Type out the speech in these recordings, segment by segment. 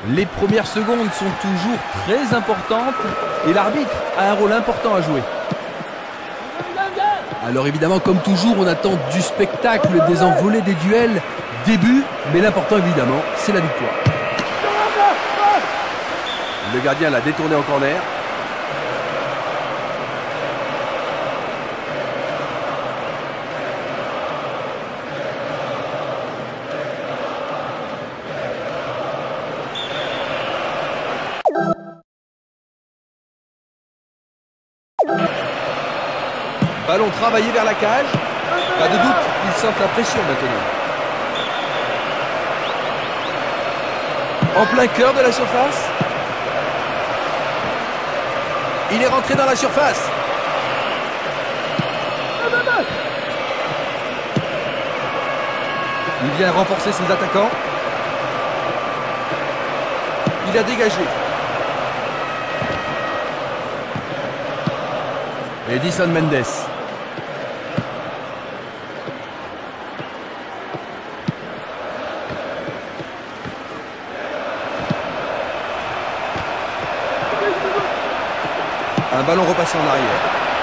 Les premières secondes sont toujours très importantes et l'arbitre a un rôle important à jouer. Alors évidemment, comme toujours, on attend du spectacle, des envolées, des duels, des buts, mais l'important évidemment, c'est la victoire. Le gardien l'a détourné en corner. Ballon travaillé vers la cage. Pas de doute, ils sentent la pression maintenant. En plein cœur de la surface. Il est rentré dans la surface. Il vient renforcer ses attaquants. Il a dégagé. Edison Mendes. Un ballon repassé en arrière.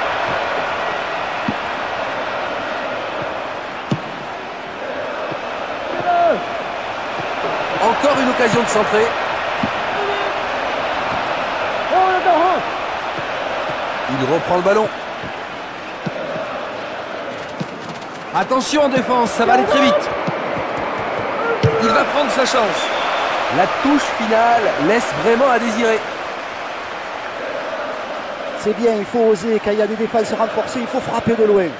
Encore une occasion de centrer. Il reprend le ballon. Attention en défense, ça va aller très vite. Il va prendre sa chance. La touche finale laisse vraiment à désirer. C'est bien, il faut oser. Quand il y a des défenses renforcées, il faut frapper de loin.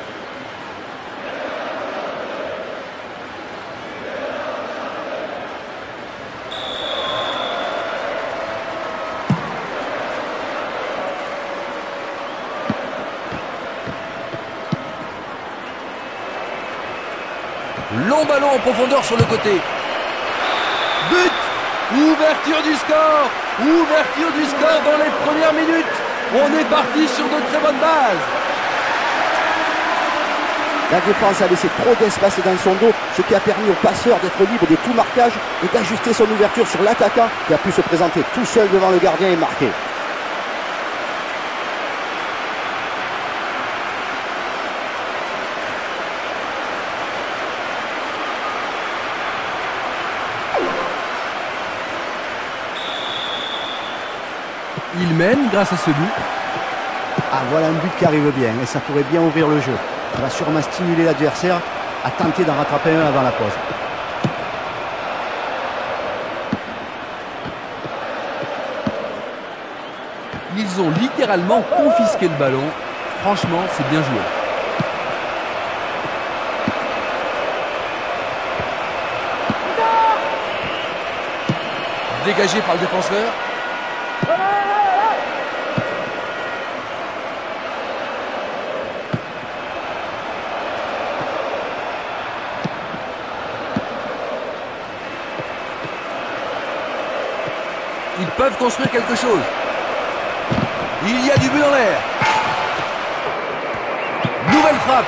Long ballon en profondeur sur le côté. But! Ouverture du score! Ouverture du score dans les premières minutes. On est parti sur de très bonnes bases. La défense a laissé trop d'espace dans son dos, ce qui a permis au passeur d'être libre de tout marquage et d'ajuster son ouverture sur l'attaquant qui a pu se présenter tout seul devant le gardien et marquer. Il mène grâce à ce but. Ah, voilà un but qui arrive bien et ça pourrait bien ouvrir le jeu. Ça va sûrement stimuler l'adversaire à tenter d'en rattraper un avant la pause. Ils ont littéralement confisqué le ballon. Franchement, c'est bien joué. Dégagé par le défenseur. Ils peuvent construire quelque chose. Il y a du but dans l'air. Nouvelle frappe.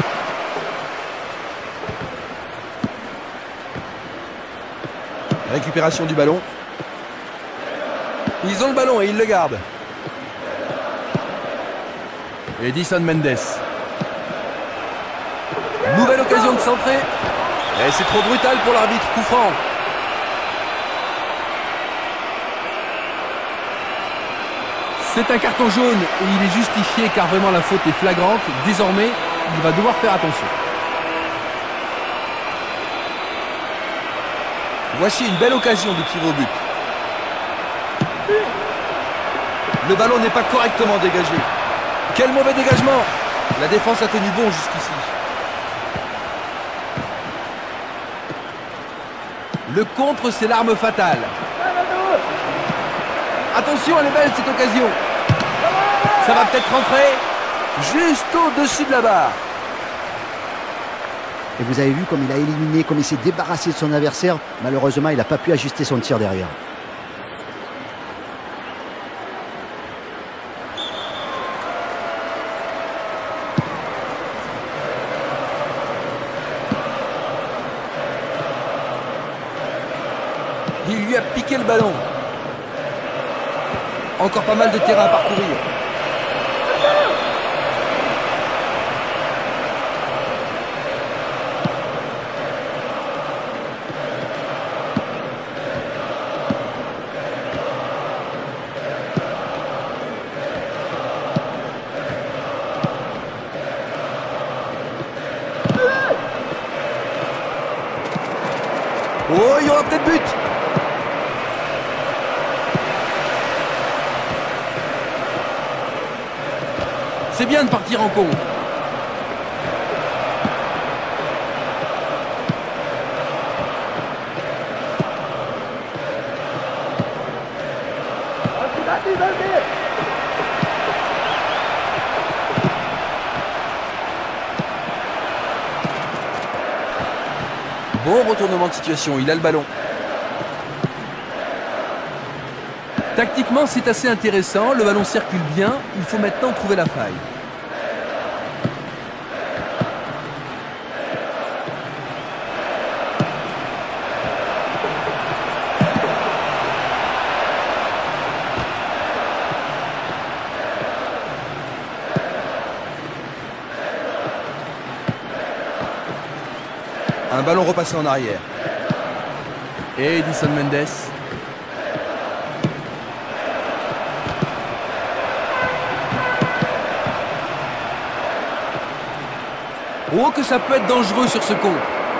Récupération du ballon. Ils ont le ballon et ils le gardent. Edison Mendes. Nouvelle occasion de centrer. Et c'est trop brutal pour l'arbitre. Coup franc. C'est un carton jaune et il est justifié car vraiment la faute est flagrante. Désormais, il va devoir faire attention. Voici une belle occasion de tirer au but. Le ballon n'est pas correctement dégagé. Quel mauvais dégagement! La défense a tenu bon jusqu'ici. Le contre, c'est l'arme fatale. Attention, elle est belle cette occasion. Ça va peut-être rentrer juste au-dessus de la barre. Et vous avez vu comme il a éliminé, comme il s'est débarrassé de son adversaire. Malheureusement, il n'a pas pu ajuster son tir derrière. Il lui a piqué le ballon. Encore pas mal de terrain à parcourir. Oh, il y aura peut-être but. C'est bien de partir en contre. Bon retournement de situation, il a le ballon. Tactiquement, c'est assez intéressant. Le ballon circule bien. Il faut maintenant trouver la faille. Un ballon repassé en arrière. Et Edison Mendes. Oh, que ça peut être dangereux sur ce compte.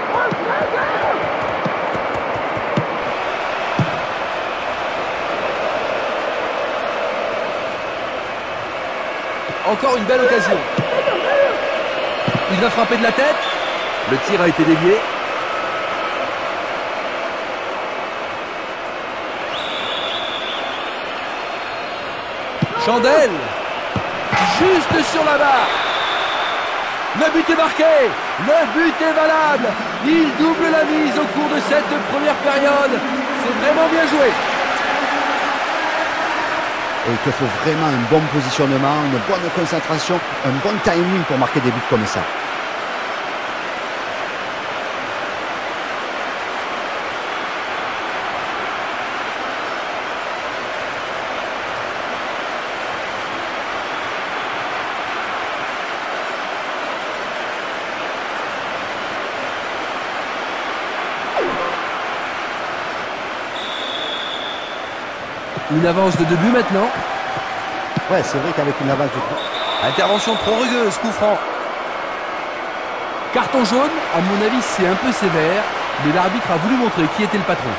Encore une belle occasion. Il va frapper de la tête. Le tir a été dévié. Chandelle. Juste sur la barre. Le but est marqué. Le but est valable. Il double la mise au cours de cette première période. C'est vraiment bien joué. Et il te faut vraiment un bon positionnement, une bonne concentration, un bon timing pour marquer des buts comme ça. Une avance de 2 buts maintenant. Ouais, c'est vrai qu'avec une avance de... Intervention trop rugueuse, coup franc. Carton jaune, à mon avis c'est un peu sévère, mais l'arbitre a voulu montrer qui était le patron.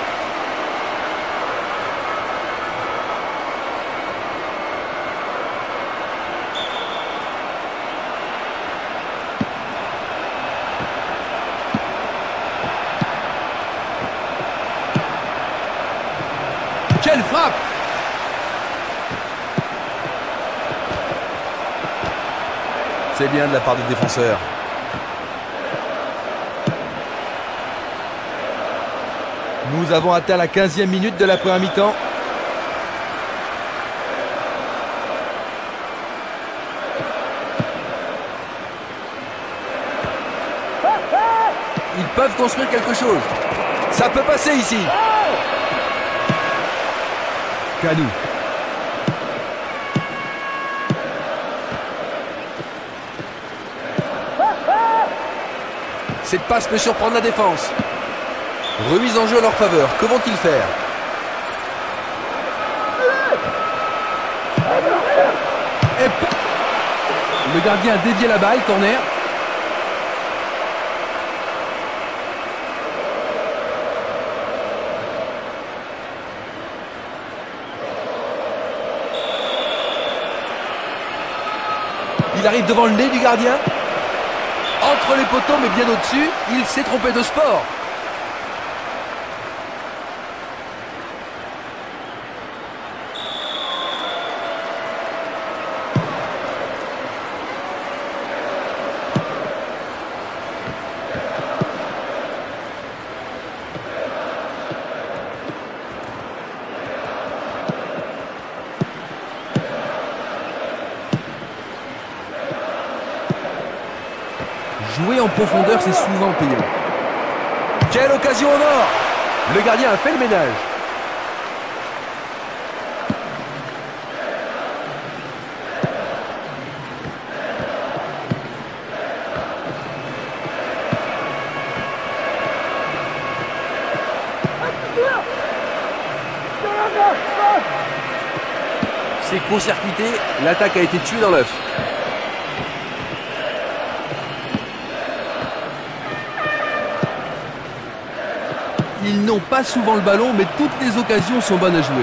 Quelle frappe! C'est bien de la part du défenseur. Nous avons atteint la 15e minute de la première mi-temps. Ils peuvent construire quelque chose. Ça peut passer ici. Kanou. Cette passe peut surprendre la défense. Remise en jeu à leur faveur. Que vont-ils faire? Et... Le gardien a dévié la balle, corner. Il arrive devant le nez du gardien. Entre les poteaux, mais bien au-dessus, il s'est trompé de sport. Jouer en profondeur, c'est souvent payant. Quelle occasion en or! Le gardien a fait le ménage. C'est court-circuité, l'attaque a été tuée dans l'œuf. Ils n'ont pas souvent le ballon, mais toutes les occasions sont bonnes à jouer.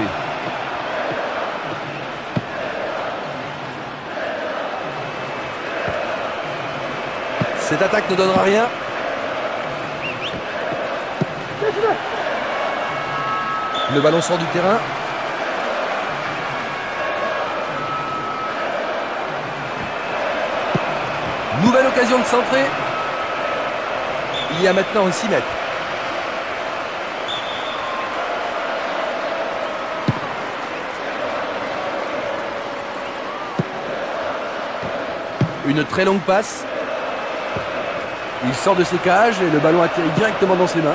Cette attaque ne donnera rien. Le ballon sort du terrain. Nouvelle occasion de centrer. Il y a maintenant 6 mètres. Une très longue passe. Il sort de ses cages et le ballon atterrit directement dans ses mains.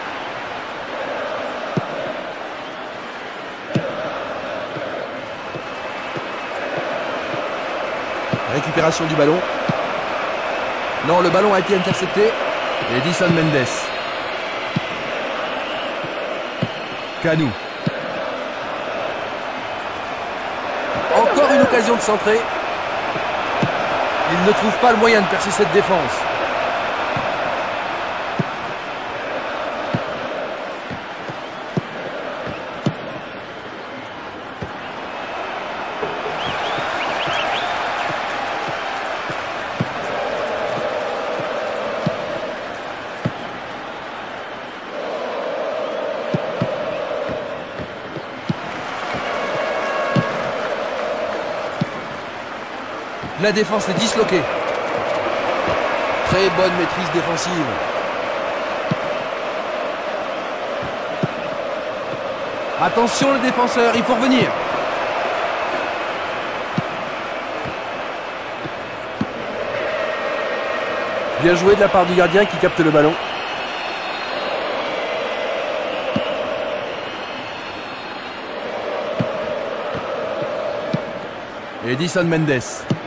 Récupération du ballon. Non, le ballon a été intercepté. Et Edison Mendes. Canou. Encore une occasion de centrer. Il ne trouve pas le moyen de percer cette défense. La défense est disloquée. Très bonne maîtrise défensive. Attention le défenseur, il faut revenir. Bien joué de la part du gardien qui capte le ballon. Edison Mendes.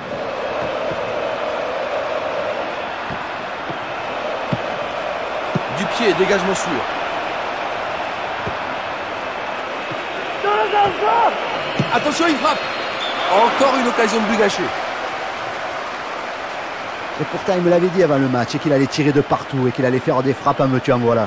Du pied, dégagement sûr. Attention, il frappe. Encore une occasion de but gâché. Et pourtant, il me l'avait dit avant le match, et qu'il allait tirer de partout, et qu'il allait faire des frappes en me-tu en voilà.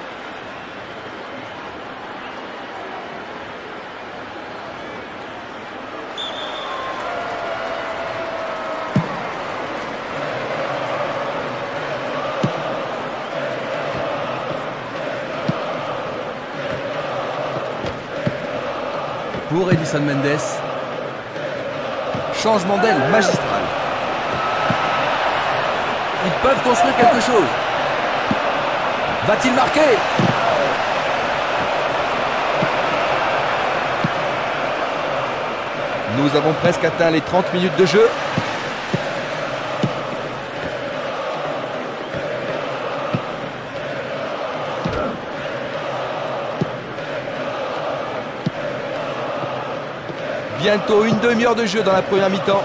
Pour Edison Mendes. Changement d'aile magistral. Ils peuvent construire quelque chose. Va-t-il marquer? Nous avons presque atteint les 30 minutes de jeu. Bientôt une demi-heure de jeu dans la première mi-temps.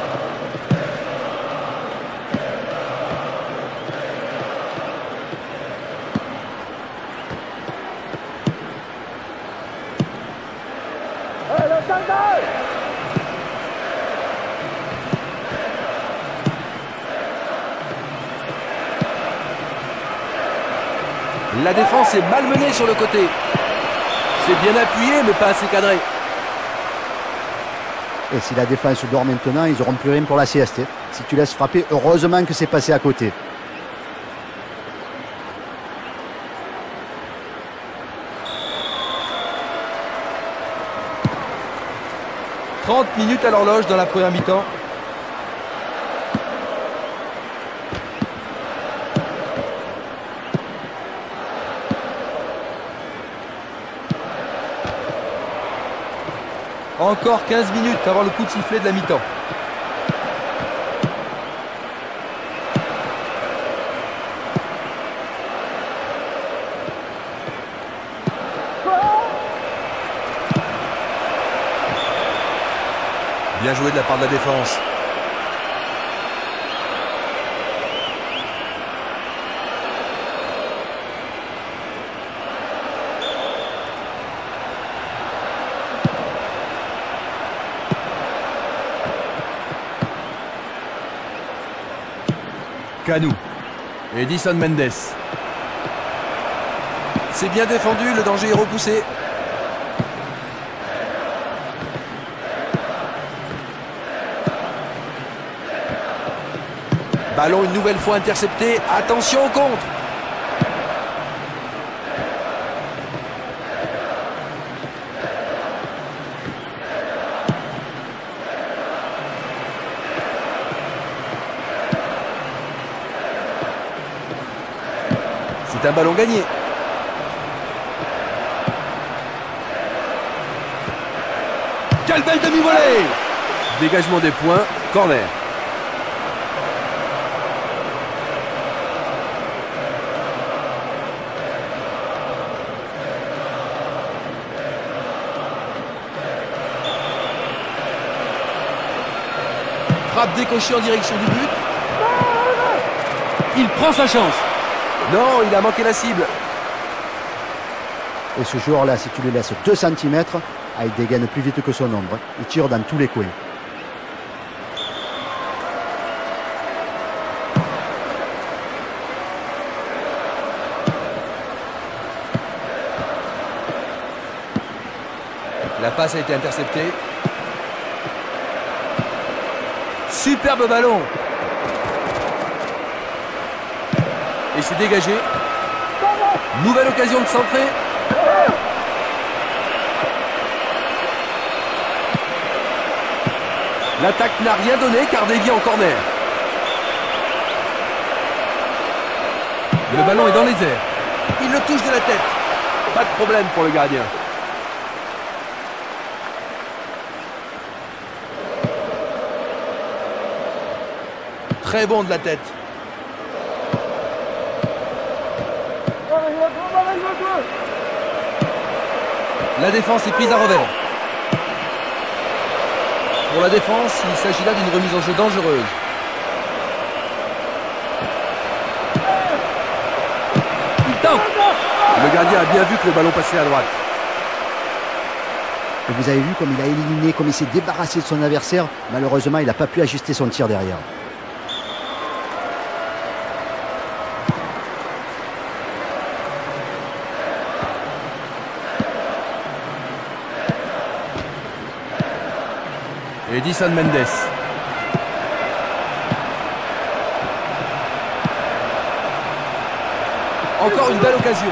La défense est malmenée sur le côté. C'est bien appuyé mais pas assez cadré. Et si la défense dort maintenant, ils n'auront plus rien pour la sieste. Si tu laisses frapper, heureusement que c'est passé à côté. « 30 minutes à l'horloge dans la première mi-temps. Encore 15 minutes avant le coup de sifflet de la mi-temps. Bien joué de la part de la défense. Canou. Edison Mendes. C'est bien défendu, le danger est repoussé. Ballon une nouvelle fois intercepté. Attention au contre. C'est un ballon gagné. Quelle belle demi-volée! Dégagement des points, corner. Frappe décochée en direction du but. Il prend sa chance. Non, il a manqué la cible. Et ce joueur-là, si tu le laisses 2 cm, il dégaine plus vite que son ombre. Il tire dans tous les coins. La passe a été interceptée. Superbe ballon. Et c'est dégagé. Nouvelle occasion de centrer. L'attaque n'a rien donné car dévié en corner. Le ballon est dans les airs. Il le touche de la tête. Pas de problème pour le gardien. Très bon de la tête. La défense est prise à revers. Pour la défense, il s'agit là d'une remise en jeu dangereuse. Il tente. Le gardien a bien vu que le ballon passait à droite. Et vous avez vu comme il a éliminé, comme il s'est débarrassé de son adversaire. Malheureusement, il n'a pas pu ajuster son tir derrière. Edison Mendes. Encore une belle occasion.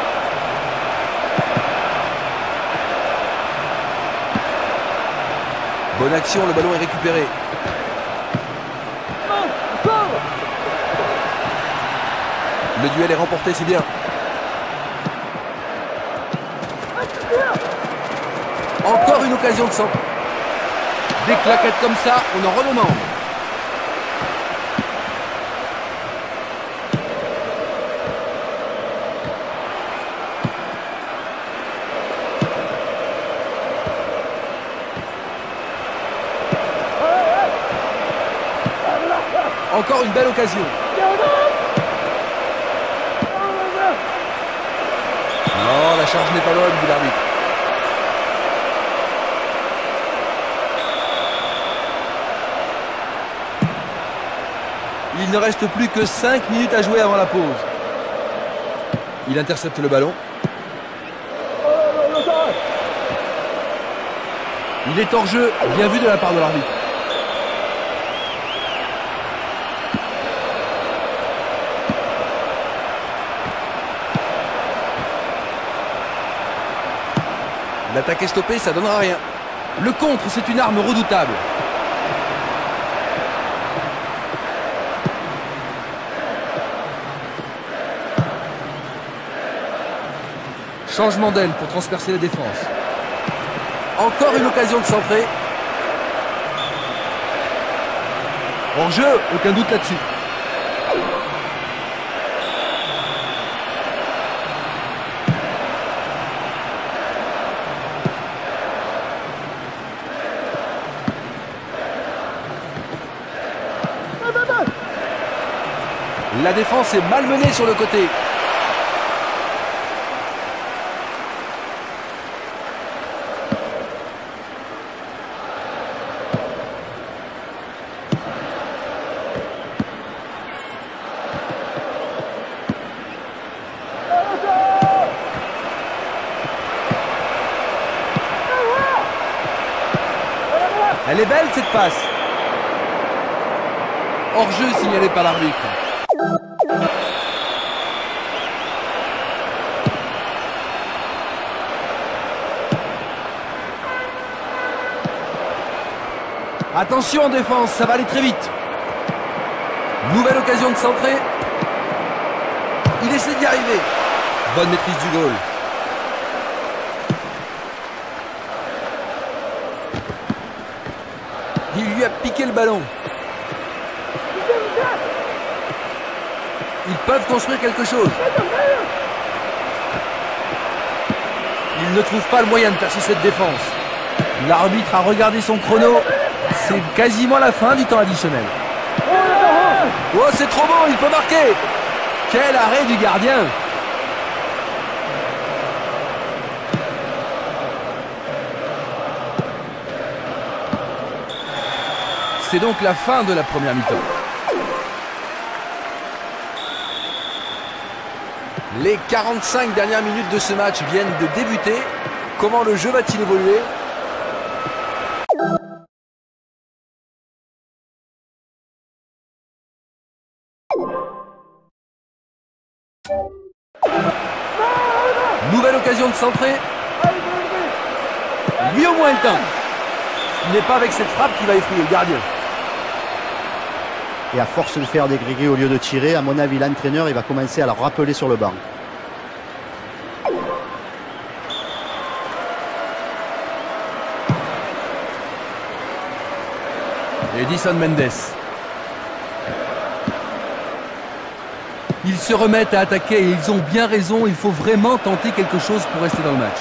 Bonne action, le ballon est récupéré. Le duel est remporté, c'est bien. Encore une occasion de centre. Des claquettes comme ça, on en redemande. Encore une belle occasion. Non, la charge n'est pas bonne, dit l'arbitre. Il ne reste plus que 5 minutes à jouer avant la pause. Il intercepte le ballon. Il est hors jeu, bien vu de la part de l'arbitre. L'attaque est stoppée, ça donnera rien. Le contre, c'est une arme redoutable. Changement d'aile pour transpercer la défense. Encore une occasion de centrer. Hors jeu, aucun doute là-dessus. La défense est malmenée sur le côté. Elle est belle cette passe. Hors-jeu signalé par l'arbitre. Attention en défense, ça va aller très vite. Nouvelle occasion de centrer. Il essaie d'y arriver. Bonne maîtrise du goal. Il lui a piqué le ballon. Ils peuvent construire quelque chose. Ils ne trouvent pas le moyen de percer cette défense. L'arbitre a regardé son chrono. C'est quasiment la fin du temps additionnel. Oh, c'est trop beau, il peut marquer. Quel arrêt du gardien. C'est donc la fin de la première mi-temps. Les 45 dernières minutes de ce match viennent de débuter. Comment le jeu va-t-il évoluer ? Nouvelle occasion de centrer. Lui au moins le temps. Ce n'est pas avec cette frappe qu'il va effrayer le gardien. Et à force de faire des gris-gris au lieu de tirer, à mon avis, l'entraîneur il va commencer à le rappeler sur le banc. Edison Mendes. Ils se remettent à attaquer et ils ont bien raison. Il faut vraiment tenter quelque chose pour rester dans le match.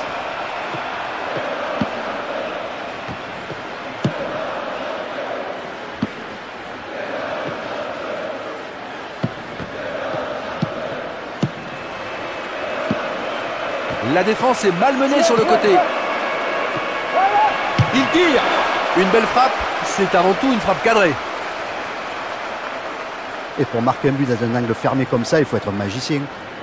La défense est malmenée sur le côté. Il tire. Une belle frappe. C'est avant tout une frappe cadrée. Et pour marquer un but dans un angle fermé comme ça, il faut être un magicien.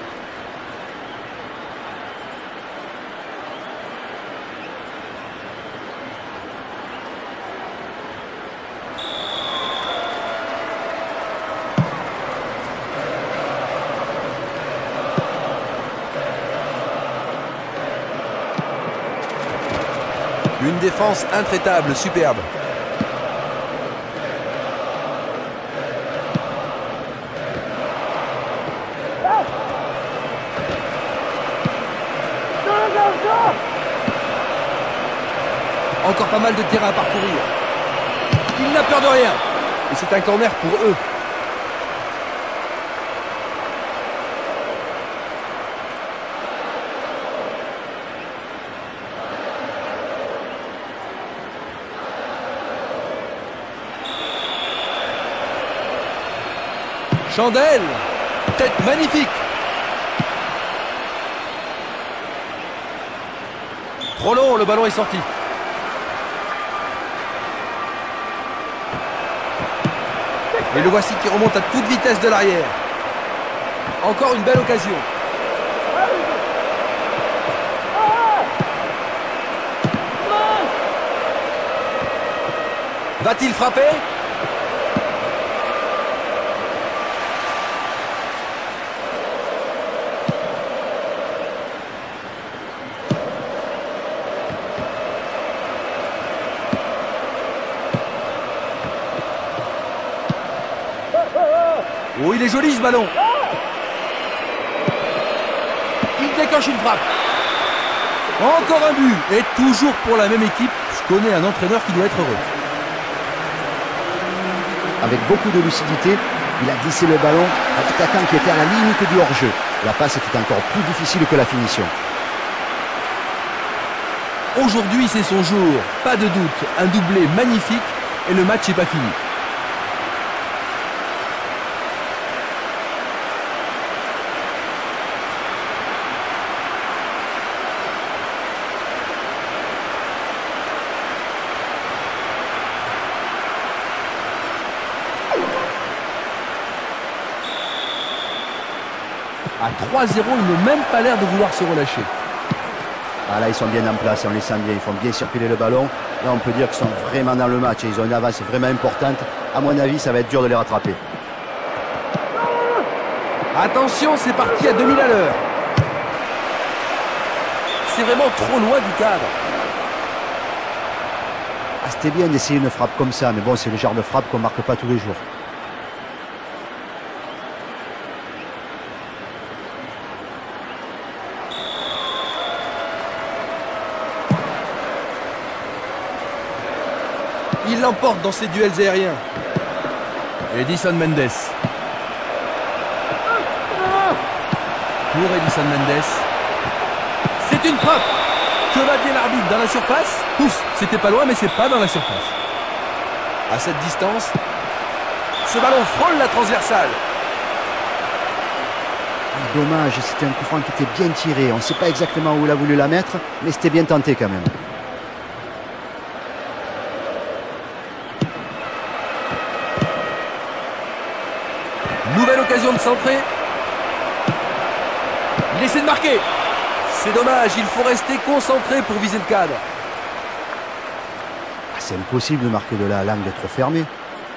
Une défense intraitable, superbe. Encore pas mal de terrain à parcourir. Il n'a peur de rien. Et c'est un corner pour eux. Chandelle. Tête magnifique. Trop long, le ballon est sorti. Et le voici qui remonte à toute vitesse de l'arrière. Encore une belle occasion. Va-t-il frapper ? Oh, il est joli ce ballon. Il déclenche une frappe. Encore un but. Et toujours pour la même équipe. Je connais un entraîneur qui doit être heureux. Avec beaucoup de lucidité, il a glissé le ballon à l'attaquant qui était à la limite du hors-jeu. La passe était encore plus difficile que la finition. Aujourd'hui, c'est son jour. Pas de doute. Un doublé magnifique. Et le match n'est pas fini. À 3-0, il n'a même pas l'air de vouloir se relâcher. Ah là, ils sont bien en place, on les sent bien, ils font bien circuler le ballon. Là, on peut dire qu'ils sont vraiment dans le match et ils ont une avance vraiment importante. À mon avis, ça va être dur de les rattraper. Attention, c'est parti à 2000 à l'heure. C'est vraiment trop loin du cadre. Ah, c'était bien d'essayer une frappe comme ça, mais bon, c'est le genre de frappe qu'on ne marque pas tous les jours. Il l'emporte dans ses duels aériens. Edison Mendes. Pour Edison Mendes. C'est une frappe. Que va dire l'arbitre dans la surface? Ouf, c'était pas loin, mais c'est pas dans la surface. À cette distance, ce ballon frôle la transversale. Dommage, c'était un coup franc qui était bien tiré. On ne sait pas exactement où il a voulu la mettre, mais c'était bien tenté quand même. Nouvelle occasion de centrer. Il essaie de marquer. C'est dommage, il faut rester concentré pour viser le cadre. Ah, c'est impossible de marquer de là, l'angle est trop fermé.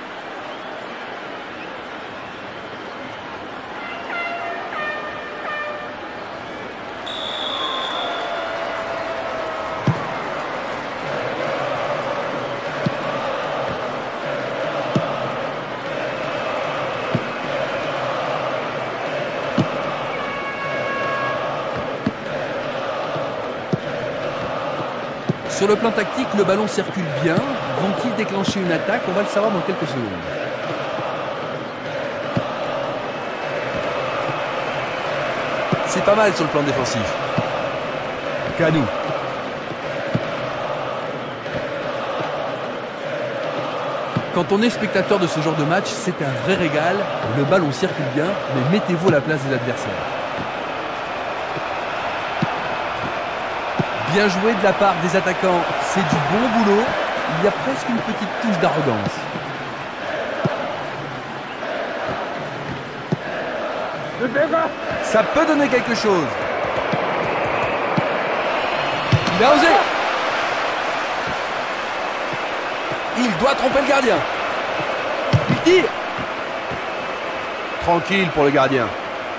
Sur le plan tactique, le ballon circule bien. Vont-ils déclencher une attaque? On va le savoir dans quelques secondes. C'est pas mal sur le plan défensif. Kanou. Quand on est spectateur de ce genre de match, c'est un vrai régal. Le ballon circule bien, mais mettez-vous à la place des adversaires. Bien joué de la part des attaquants, c'est du bon boulot. Il y a presque une petite touche d'arrogance. Ça peut donner quelque chose. Il a osé. Il doit tromper le gardien. Il tire. Tranquille pour le gardien.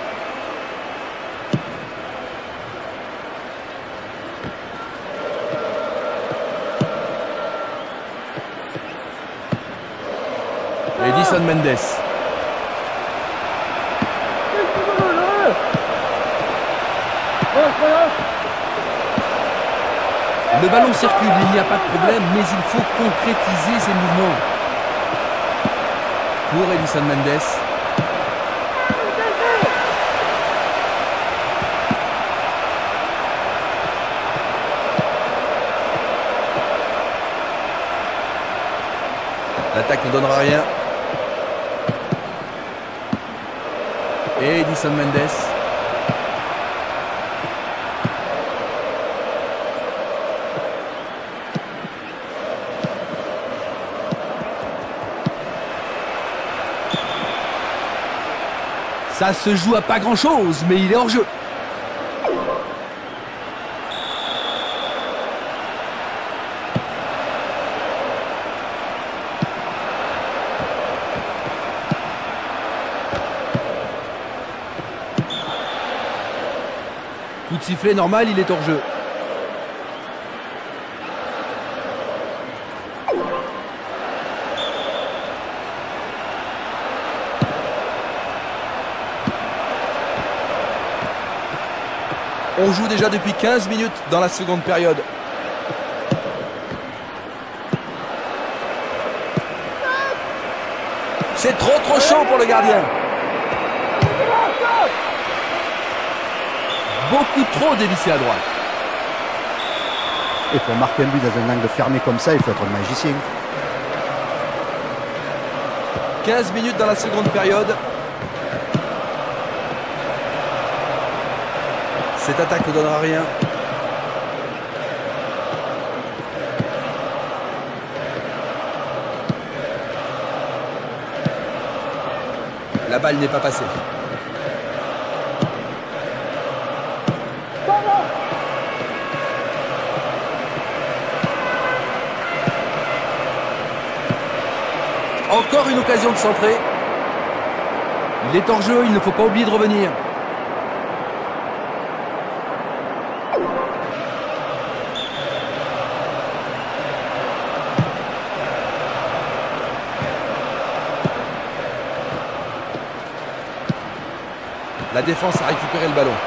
Edison Mendes. Le ballon circule, il n'y a pas de problème, mais il faut concrétiser ses mouvements. Pour Edison Mendes. L'attaque ne donnera rien. Et Edison Mendes. Ça se joue à pas grand-chose, mais il est hors jeu. Coup de sifflet normal, il est hors jeu. On joue déjà depuis 15 minutes dans la seconde période. C'est trop chaud pour le gardien. Beaucoup trop dévissé à droite. Et pour marquer un but dans un angle fermé comme ça, il faut être un magicien. 15 minutes dans la seconde période. Cette attaque ne donnera rien. La balle n'est pas passée. Encore une occasion de centrer. Il est hors jeu, il ne faut pas oublier de revenir. La défense a récupéré le ballon.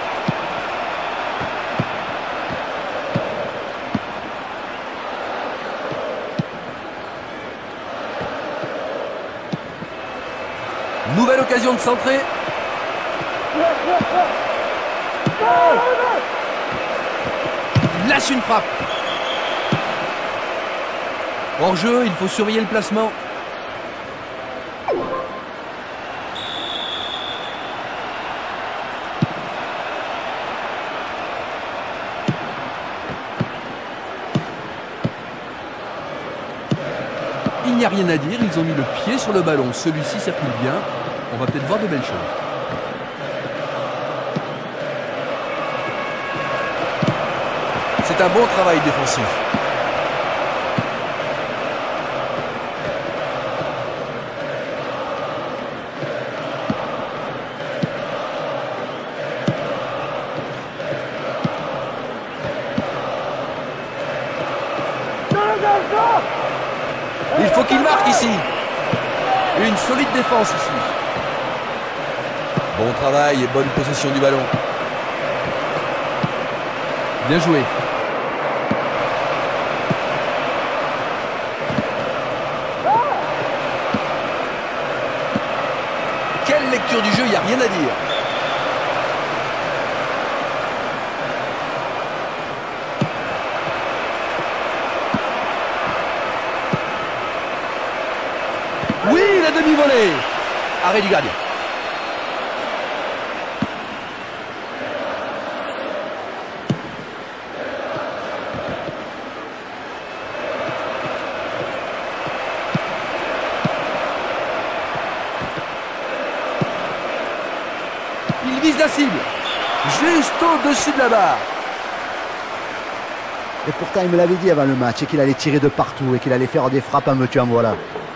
Nouvelle occasion de centrer. Il lâche une frappe. Hors jeu, il faut surveiller le placement. Il n'y a rien à dire, ils ont mis le pied sur le ballon. Celui-ci circule bien. On va peut-être voir de belles choses. C'est un bon travail défensif. Il faut qu'il marque ici. Une solide défense ici. Bon travail et bonne possession du ballon. Bien joué. Quelle lecture du jeu, il n'y a rien à dire. Oui, la demi-volée. Arrêt du gardien. Il vise la cible. Juste au-dessus de la barre. Et pourtant, il me l'avait dit avant le match et qu'il allait tirer de partout et qu'il allait faire des frappes en veux-tu en voilà.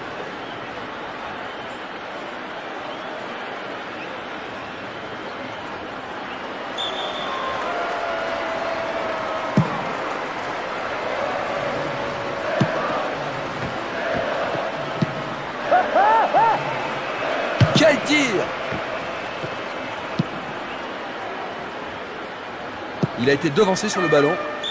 Quel tir! Il a été devancé sur le ballon.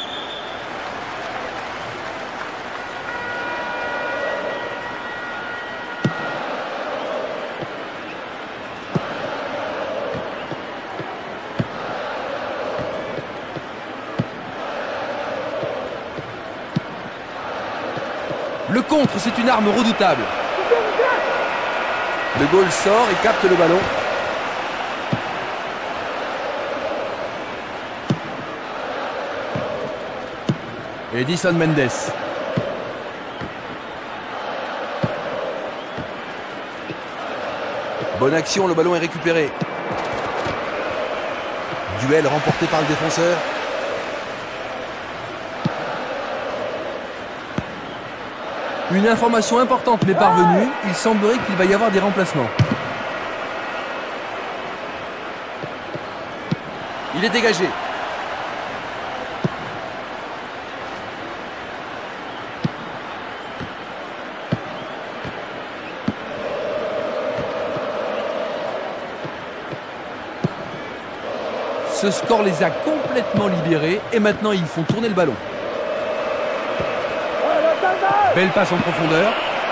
Le contre, c'est une arme redoutable. Le goal sort et capte le ballon. Edison Mendes. Bonne action, le ballon est récupéré. Duel remporté par le défenseur. Une information importante m'est parvenue, il semblerait qu'il va y avoir des remplacements. Il est dégagé. Ce score les a complètement libérés et maintenant ils font tourner le ballon. Belle passe en profondeur.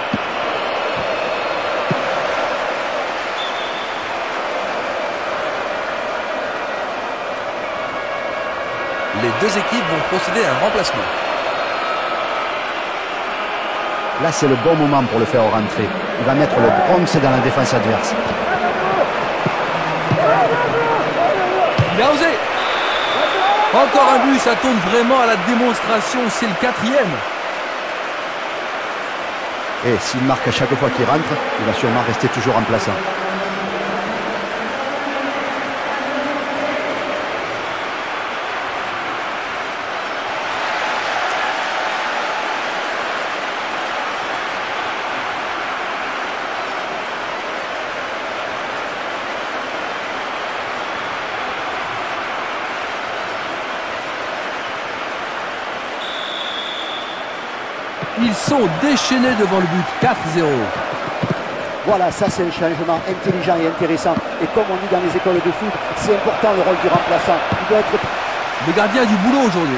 Les deux équipes vont procéder à un remplacement. Là, c'est le bon moment pour le faire rentrer. Il va mettre le Bronx dans la défense adverse. Il a osé. Encore un but, ça tourne vraiment à la démonstration. C'est le 4e. Et s'il marque à chaque fois qu'il rentre, il va sûrement rester toujours en place. Ils sont déchaînés devant le but, 4-0. Voilà, ça c'est un changement intelligent et intéressant. Et comme on dit dans les écoles de foot, c'est important le rôle du remplaçant. Il doit être... Le gardien a du boulot aujourd'hui.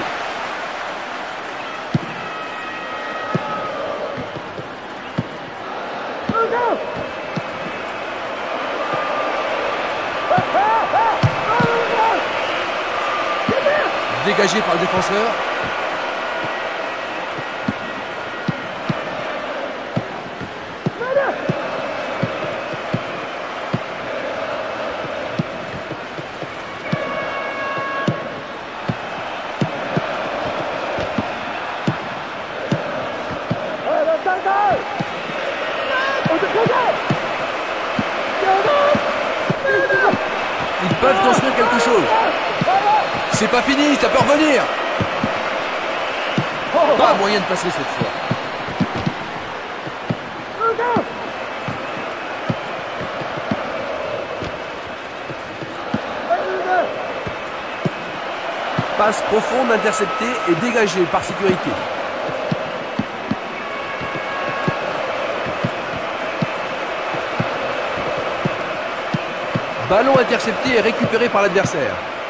Dégagé par le défenseur. Ils peuvent construire quelque chose. C'est pas fini, ça peut revenir. Pas moyen de passer cette fois. Passe profonde, interceptée et dégagée par sécurité. Ballon intercepté et récupéré par l'adversaire.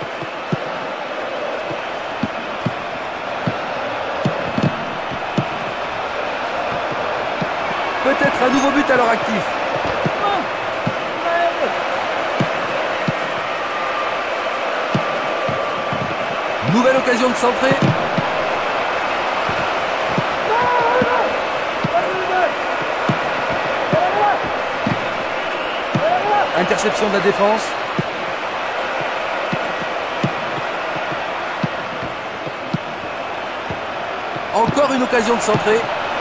Peut-être un nouveau but à leur actif. Nouvelle occasion de centrer. Interception de la défense. Encore une occasion de centrer.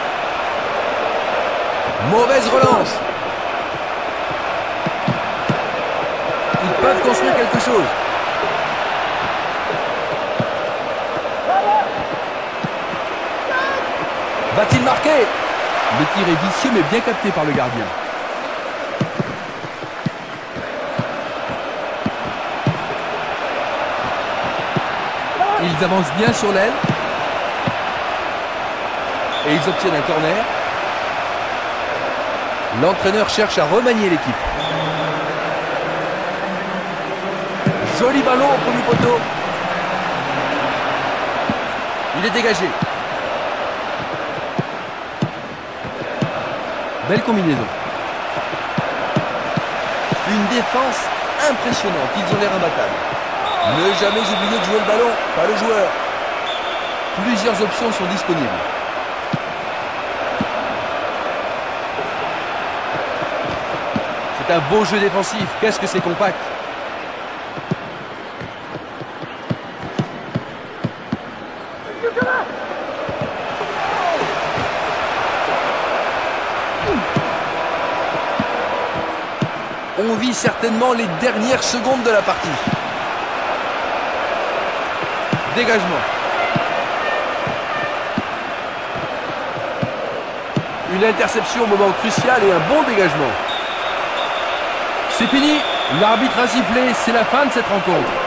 Mauvaise relance. Ils peuvent construire quelque chose. Va-t-il marquer? Le tir est vicieux mais bien capté par le gardien. Ils avancent bien sur l'aile. Et ils obtiennent un corner. L'entraîneur cherche à remanier l'équipe. Joli ballon au premier poteau. Il est dégagé. Belle combinaison. Une défense impressionnante. Ils ont l'air imbattables. Ne jamais oublier de jouer le ballon, pas le joueur. Plusieurs options sont disponibles. C'est un beau jeu défensif. Qu'est-ce que c'est compact. On vit certainement les dernières secondes de la partie. Dégagement. Une interception au moment crucial et un bon dégagement. C'est fini. L'arbitre a sifflé. C'est la fin de cette rencontre.